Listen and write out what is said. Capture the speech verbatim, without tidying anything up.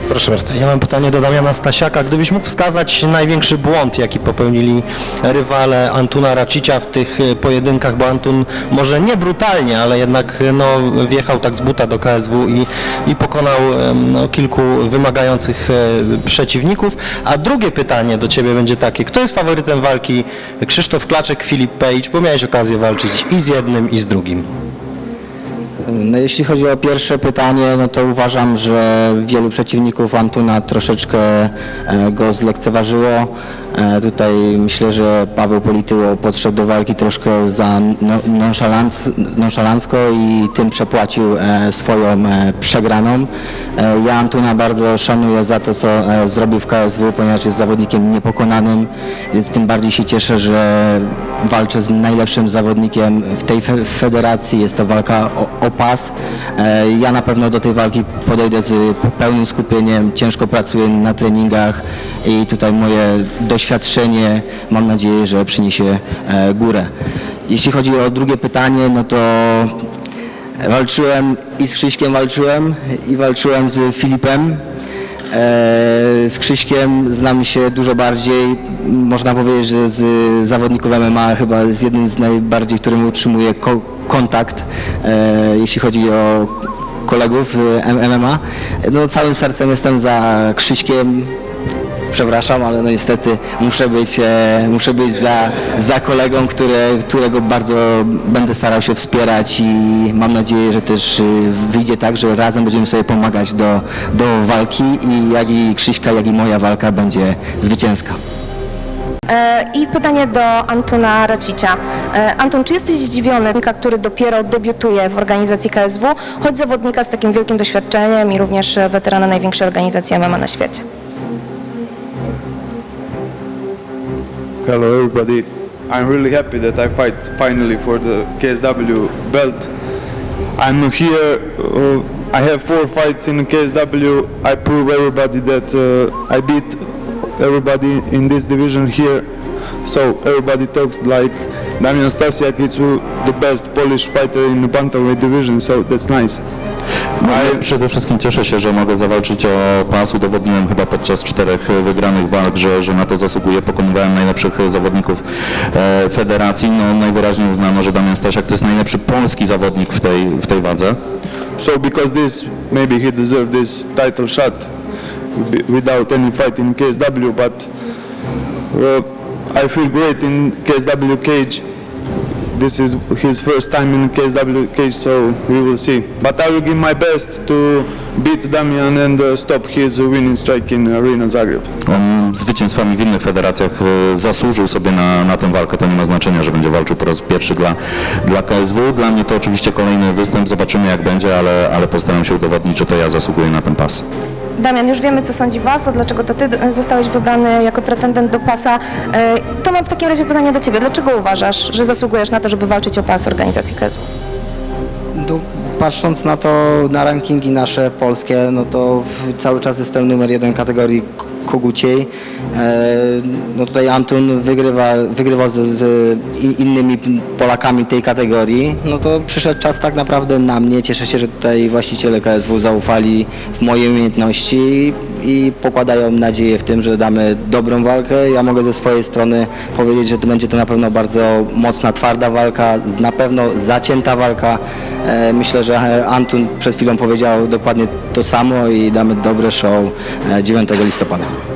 Proszę bardzo. Ja mam pytanie do Damiana Stasiaka. Gdybyś mógł wskazać największy błąd, jaki popełnili rywale Antuna Racicia w tych pojedynkach, bo Antun może nie brutalnie, ale jednak no, wjechał tak z buta do K S W i, i pokonał no, kilku wymagających przeciwników. A drugie pytanie do Ciebie będzie takie. Kto jest faworytem walki Krzysztof Klaczek, Filip Page? Bo miałeś okazję walczyć i z jednym, i z drugim. No, jeśli chodzi o pierwsze pytanie, no to uważam, że wielu przeciwników Antuna troszeczkę go zlekceważyło. Tutaj myślę, że Paweł Polityło podszedł do walki troszkę za nonszalancko i tym przepłacił swoją przegraną. Ja Antuna bardzo szanuję za to, co zrobił w K S W, ponieważ jest zawodnikiem niepokonanym, więc tym bardziej się cieszę, że walczę z najlepszym zawodnikiem w tej federacji. Jest to walka o, o pas. Ja na pewno do tej walki podejdę z pełnym skupieniem, ciężko pracuję na treningach i tutaj moje doświadczenie, mam nadzieję, że przyniesie górę. Jeśli chodzi o drugie pytanie, no to walczyłem i z Krzyśkiem walczyłem i walczyłem z Filipem. Z Krzyśkiem znamy się dużo bardziej, można powiedzieć, że z zawodników M M A chyba jest jednym z najbardziej, którym utrzymuję ko kontakt, jeśli chodzi o kolegów M M A. No, całym sercem jestem za Krzyśkiem. Przepraszam, ale no niestety muszę być, e, muszę być za, za kolegą, które, którego bardzo będę starał się wspierać i mam nadzieję, że też wyjdzie tak, że razem będziemy sobie pomagać do, do walki i jak i Krzyśka, jak i moja walka będzie zwycięska. I pytanie do Antuna Racicia. Antun, czy jesteś zdziwiony, który dopiero debiutuje w organizacji K S W, choć zawodnika z takim wielkim doświadczeniem i również weterana największej organizacji M M A na świecie? Hello everybody, I'm really happy that I fight finally for the K S W belt. I'm here, uh, I have four fights in K S W. I prove everybody that uh, I beat everybody in this division here. So everybody talks like Damian Stasiak is the best Polish fighter in the bantamweight division, so that's nice. No, ja przede wszystkim cieszę się, że mogę zawalczyć o pas. Udowodniłem chyba podczas czterech wygranych walk, że, że na to zasługuję. Pokonywałem najlepszych zawodników e, federacji. No, najwyraźniej uznano, że Damian Stasiak to jest najlepszy polski zawodnik w tej, w tej wadze. So because this, maybe he deserved this title shot without any fight in K S W, but uh, I feel great in K S W cage. This is his first time in K S W cage, so we will see. But I will give my best to beat Damian and uh, stop his winning strike in Arena Zagreb. On zwycięstwami w innych federacjach zasłużył sobie na, na tę walkę. To nie ma znaczenia, że będzie walczył po raz pierwszy dla, dla K S W. Dla mnie to oczywiście kolejny występ. Zobaczymy, jak będzie, ale, ale postaram się udowodnić, że to ja zasługuję na ten pas. Damian, już wiemy, co sądzi Waso, dlaczego to Ty zostałeś wybrany jako pretendent do pasa. To mam w takim razie pytanie do Ciebie. Dlaczego uważasz, że zasługujesz na to, żeby walczyć o pas organizacji K S W? No, patrząc na to, na rankingi nasze polskie, no to cały czas jestem numer jeden kategorii koguciej. No tutaj Antun wygrywa, wygrywał z, z innymi Polakami tej kategorii. No to przyszedł czas tak naprawdę na mnie. Cieszę się, że tutaj właściciele K S W zaufali w moje umiejętności i pokładają nadzieję w tym, że damy dobrą walkę. Ja mogę ze swojej strony powiedzieć, że to będzie to na pewno bardzo mocna, twarda walka, na pewno zacięta walka. Myślę, że Antun przed chwilą powiedział dokładnie to samo i damy dobre show dziewiątego listopada.